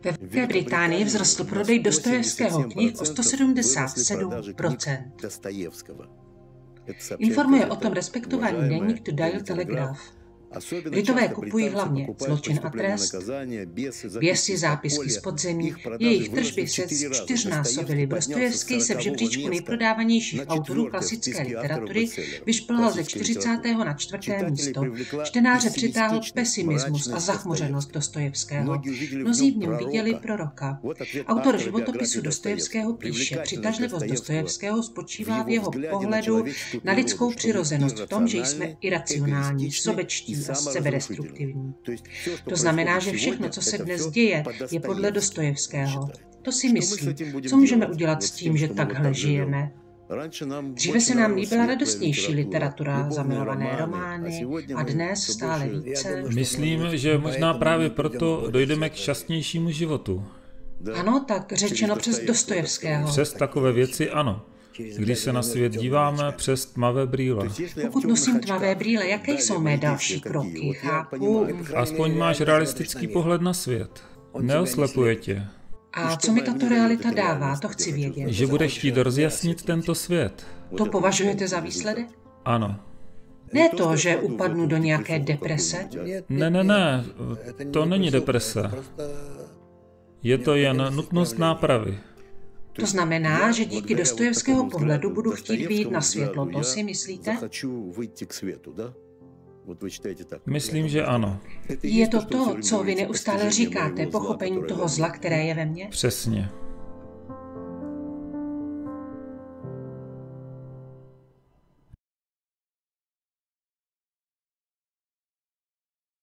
Ve Velké Británii vzrostl prodej Dostojevského knih o 177%. Informuje o tom respektovaný deník The Daily Telegraph. Britové kupují hlavně Zločin a trest, Běsy, zápisky z podzemí, jejich tržby se čtyřnásobily. Dostojevský se v žebříčku nejprodávanějších autorů klasické literatury vyšplhal ze 40. na 4. místo. Čtenáře přitáhl pesimismus a zachmuřenost Dostojevského. Mnozí v něm viděli proroka. Autor životopisu Dostojevského píše, přitažlivost Dostojevského spočívá v jeho pohledu na lidskou přirozenost, v tom, že jsme iracionální, sobečtí a sebedestruktivní. To znamená, že všechno, co se dnes děje, je podle Dostojevského. To si myslí. Co můžeme udělat s tím, že takhle žijeme? Dříve se nám líbila radostnější literatura, zamilované romány a dnes stále více. Myslím, že možná právě proto dojdeme k šťastnějšímu životu. Ano, tak řečeno přes Dostojevského. Přes takové věci ano. Když se na svět díváme přes tmavé brýle. Pokud nosím tmavé brýle, jaké jsou mé další kroky? Chápu. Aspoň máš realistický pohled na svět. Neoslepuje tě. A co mi tato realita dává, to chci vědět. Že budeš chtít rozjasnit tento svět. To považujete za výsledek? Ano. Ne to, že upadnu do nějaké deprese? Ne, to není deprese. Je to jen nutnost nápravy. To znamená, že díky Dostojevského pohledu budu chtít vyjít na světlo. To si myslíte? Myslím, že ano. Je to to, co vy neustále říkáte, pochopení toho zla, které je ve mně? Přesně.